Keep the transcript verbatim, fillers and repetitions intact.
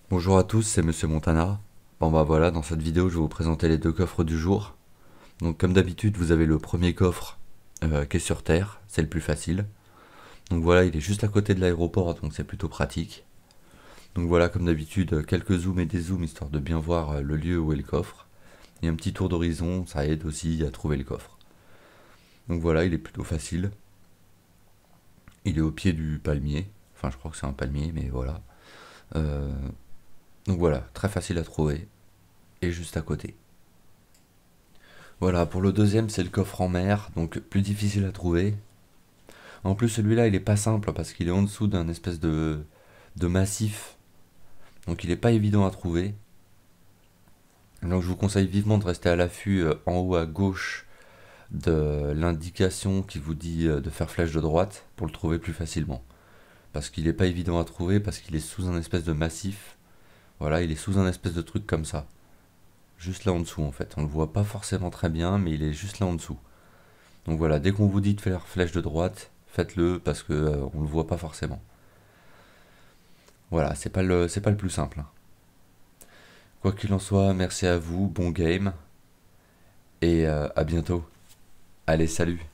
Bonjour à tous, c'est Monsieur Montana. Bon bah voilà, dans cette vidéo je vais vous présenter les deux coffres du jour. Donc comme d'habitude vous avez le premier coffre euh, qui est sur Terre, c'est le plus facile. Donc voilà, il est juste à côté de l'aéroport, donc c'est plutôt pratique. Donc voilà, comme d'habitude, quelques zooms et des zooms histoire de bien voir euh, le lieu où est le coffre. Et un petit tour d'horizon, ça aide aussi à trouver le coffre. Donc voilà, il est plutôt facile. Il est au pied du palmier. Enfin je crois que c'est un palmier, mais voilà. Euh, donc voilà, très facile à trouver. Et juste à côté. Voilà, pour le deuxième, c'est le coffre en mer, donc plus difficile à trouver. En plus, celui-là, il est pas simple parce qu'il est en dessous d'un espèce de, de massif, donc il est pas évident à trouver. Donc je vous conseille vivement de rester à l'affût euh, en haut à gauche de l'indication qui vous dit euh, de faire flèche de droite pour le trouver plus facilement. Parce qu'il est pas évident à trouver, parce qu'il est sous un espèce de massif. Voilà, il est sous un espèce de truc comme ça. Juste là en dessous en fait. On le voit pas forcément très bien, mais il est juste là en dessous. Donc voilà, dès qu'on vous dit de faire flèche de droite, faites-le parce que euh, on le voit pas forcément. Voilà, c'est pas le c'est pas le plus simple, hein. Quoi qu'il en soit, merci à vous, bon game et euh, à bientôt. Allez, salut.